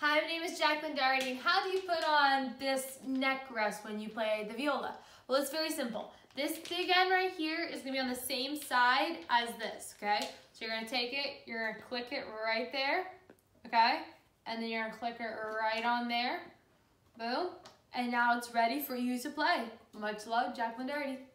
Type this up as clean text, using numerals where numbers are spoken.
Hi, my name is Jacklyn Dougherty. How do you put on this neck rest when you play the viola? Well, it's very simple. This big end right here is going to be on the same side as this, okay? So you're going to take it, you're going to click it right there, okay? And then you're going to click it right on there. Boom. And now it's ready for you to play. Much love, Jacklyn Dougherty.